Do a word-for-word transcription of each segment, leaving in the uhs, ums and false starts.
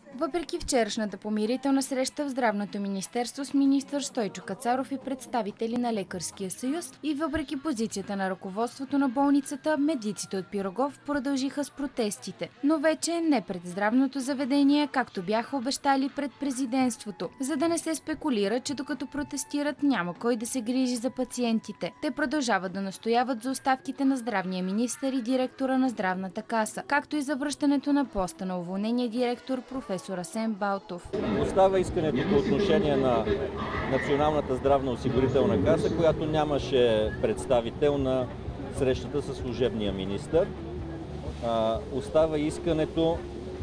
Въпреки вчерашната помирителна среща в Здравното министерство с министър Стойчо Кацаров и представители на Лекарския съюз и въпреки позицията на ръководството на болницата, медиците от Пирогов продължиха с протестите, но вече не пред здравното заведение, както бяха обещали пред президентството, за да не се спекулира, че докато протестират няма кой да се грижи за пациентите. Те продължават да настояват за оставките на здравния министър и директора на здравната каса, както и за връщането на поста на уволнения директор професор Асен Балтов. Остава искането по отношение на Националната здравноосигурителна каса, която нямаше представител на срещата с служебния министър. Остава искането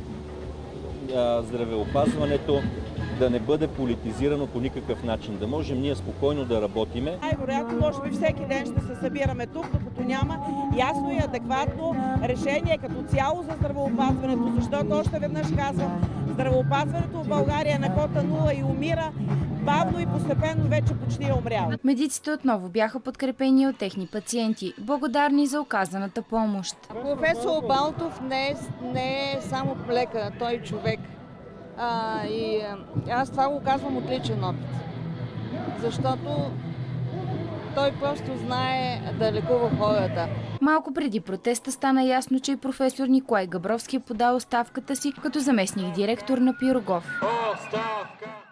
здравеопазването да не бъде политизирано по никакъв начин, да можем ние спокойно да работиме. Най-вероятно, може би всеки ден ще се събираме тук, докато няма ясно и адекватно решение като цяло за здравеопазването, защото още веднъж казвам, здравеопазването в България е на кота нула и умира бавно и постепенно вече почти е умрял. Медиците отново бяха подкрепени от техни пациенти, благодарни за оказаната помощ. Професор Балтов не е, не е само лекар, той е човек. А, и аз това го казвам от личен опит, защото той просто знае да лекува хората. Малко преди протеста стана ясно, че и професор Николай Габровски е подал оставката си като заместник директор на Пирогов. Оставка!